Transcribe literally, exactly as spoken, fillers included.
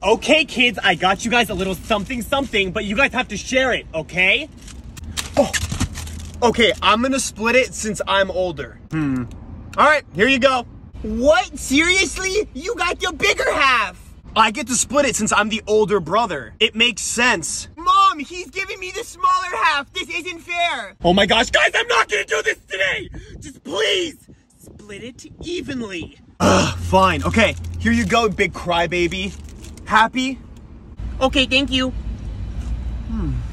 Okay, kids, I got you guys a little something something, but you guys have to share it, okay? Oh, okay, I'm gonna split it since I'm older. Hmm. All right, here you go. What? Seriously? You got the bigger half. I get to split it since I'm the older brother. It makes sense. Mom, he's giving me the smaller half. This isn't fair. Oh my gosh, guys, I'm not gonna do this today. Just please, split it evenly. Ugh, fine. Okay, here you go, big crybaby. Happy? Okay, thank you. Hmm.